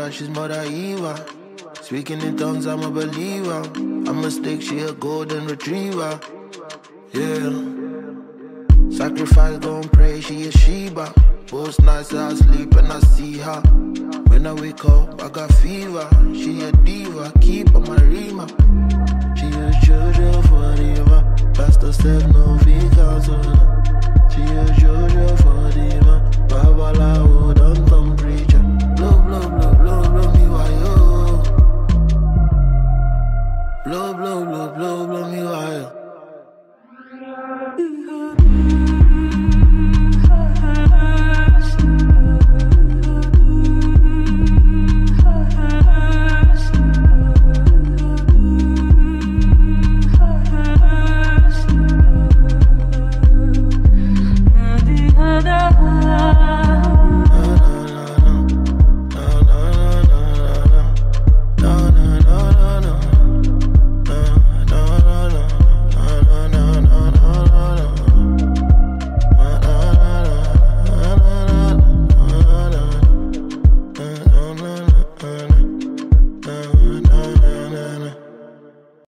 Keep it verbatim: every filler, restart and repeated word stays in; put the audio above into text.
God, she's Mother Eva. Speaking in tongues, I'm a believer. A mistake, she a golden retriever. Yeah. Sacrifice, don't pray, she a Sheba. Post nights I sleep and I see her. When I wake up, I got fever. She a diva, keep on my rima. She a children forever. Pastor said no vegan, so